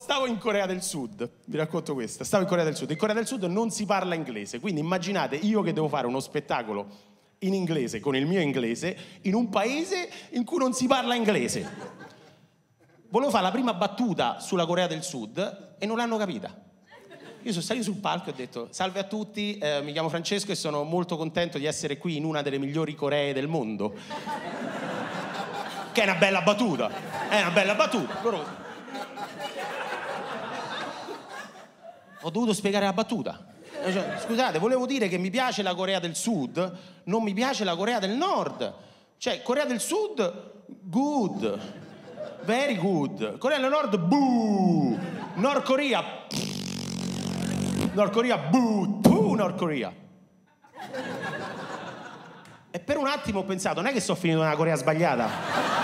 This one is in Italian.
Stavo in Corea del Sud, vi racconto questa, stavo in Corea del Sud. In Corea del Sud non si parla inglese, quindi immaginate io che devo fare uno spettacolo in inglese, con il mio inglese, in un paese in cui non si parla inglese. Volevo fare la prima battuta sulla Corea del Sud e non l'hanno capita. Io sono salito sul palco e ho detto: salve a tutti, mi chiamo Francesco e sono molto contento di essere qui in una delle migliori Coree del mondo. Che è una bella battuta, è una bella battuta. Loro... Ho dovuto spiegare la battuta. Cioè, scusate, volevo dire che mi piace la Corea del Sud, non mi piace la Corea del Nord. Cioè, Corea del Sud, good, very good. Corea del Nord, boo. Nord Corea, Nord Corea, boo, boo, Nord Corea. E per un attimo ho pensato, non è che sto finendo nella Corea sbagliata.